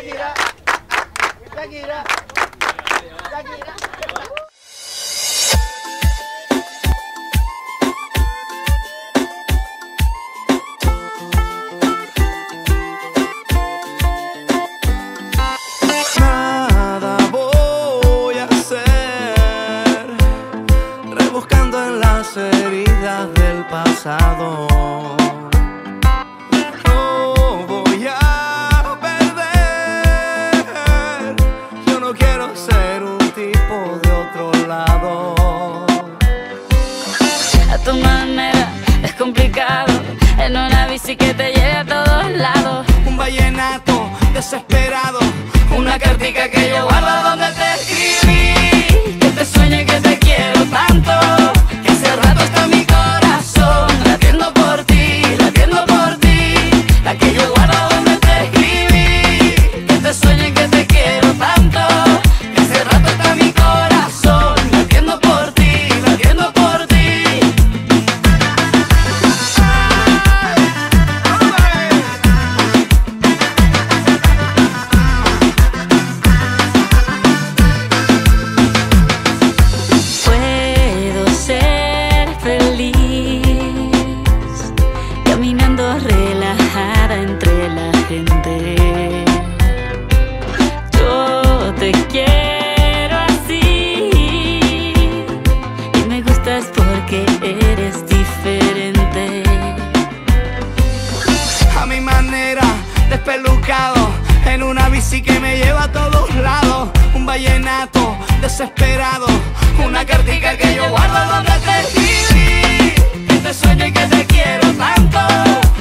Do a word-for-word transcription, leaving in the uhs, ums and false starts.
Shakira, Shakira, Shakira. Nada voy a hacer, rebuscando en las heridas del pasado. No voy a perder, yo no quiero ser un tipo de otro lado. A tu manera es complicado, en una bici que te lleve a todos lados. Un vallenato desesperado, una cartica que yo guardo donde te escribí. Que te sueñe que te quiero tanto, que hace rato está mi corazón latiendo por ti, latiendo por ti. La que yo guardo donde te escribí. Que te sueñe que te quiero tanto, que hace rato está mi corazón latiendo por ti, latiendo por ti. Puedo ser feliz caminando relajada entre la gente. Yo te quiero así y me gustas porque eres diferente. A mi manera, despelucado, en una bici que me lleva a todos lados. Un vallenato desesperado, una cartica que yo guardo donde te escribí. Que te sueño y que te quiero tanto,